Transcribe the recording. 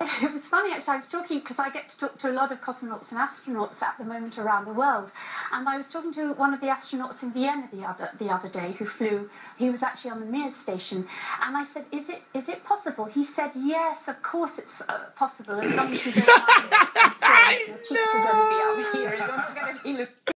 it was funny, actually. I was talking, because I get to talk to a lot of cosmonauts and astronauts at the moment around the world, and I was talking to one of the astronauts in Vienna the other day who flew. He was actually on the Mir station, and I said, "Is it possible?" He said, "Yes, of course it's possible, as long as you don't mind it. Your cheeks are going to be out here, and you're not going to be looking."